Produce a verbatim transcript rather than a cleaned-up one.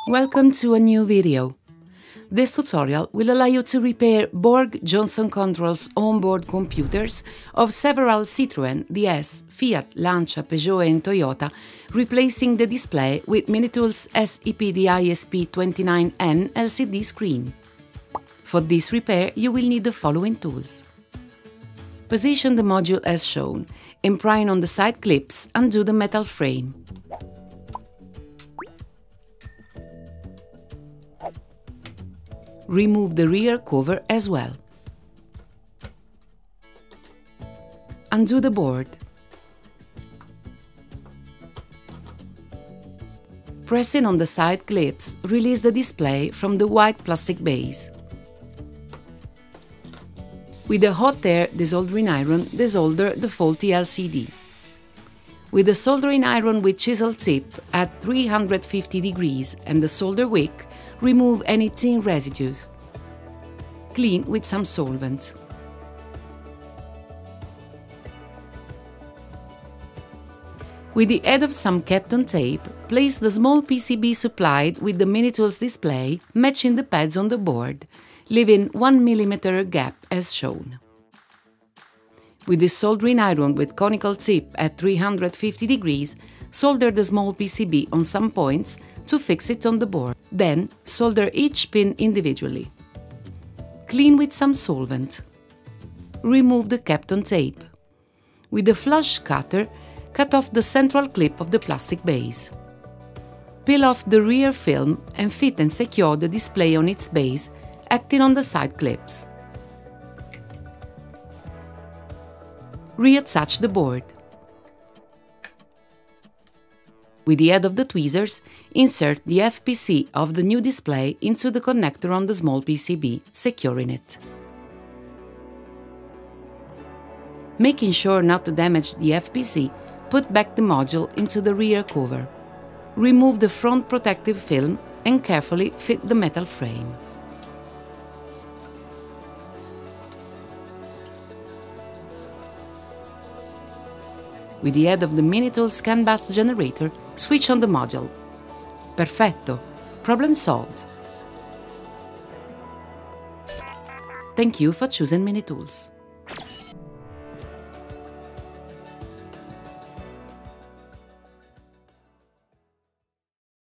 Welcome to a new video. This tutorial will allow you to repair Borg Johnson Controls onboard computers of several Citroën, D S, Fiat, Lancia, Peugeot and Toyota, replacing the display with Minitools S E P D I S P twenty-nine N L C D screen. For this repair, you will need the following tools. Position the module as shown, and prying on the side clips, undo the metal frame. Remove the rear cover as well. Undo the board. Pressing on the side clips, release the display from the white plastic base. With a hot air desoldering iron, desolder the faulty L C D. With a soldering iron with chisel tip at three hundred fifty degrees and the solder wick, remove any tin residues. Clean with some solvent. With the aid of some Kapton tape, place the small P C B supplied with the Minitools display, matching the pads on the board, leaving one millimeter gap as shown. With the soldering iron with conical tip at three hundred fifty degrees, solder the small P C B on some points to fix it on the board. Then, solder each pin individually. Clean with some solvent. Remove the Kapton tape. With a flush cutter, cut off the central clip of the plastic base. Peel off the rear film and fit and secure the display on its base, acting on the side clips. Reattach the board. With the aid of the tweezers, insert the F P C of the new display into the connector on the small P C B, securing it. Making sure not to damage the F P C, put back the module into the rear cover. Remove the front protective film and carefully fit the metal frame. With the aid of the Minitools CAN bus generator, switch on the module. Perfetto! Problem solved! Thank you for choosing Minitools.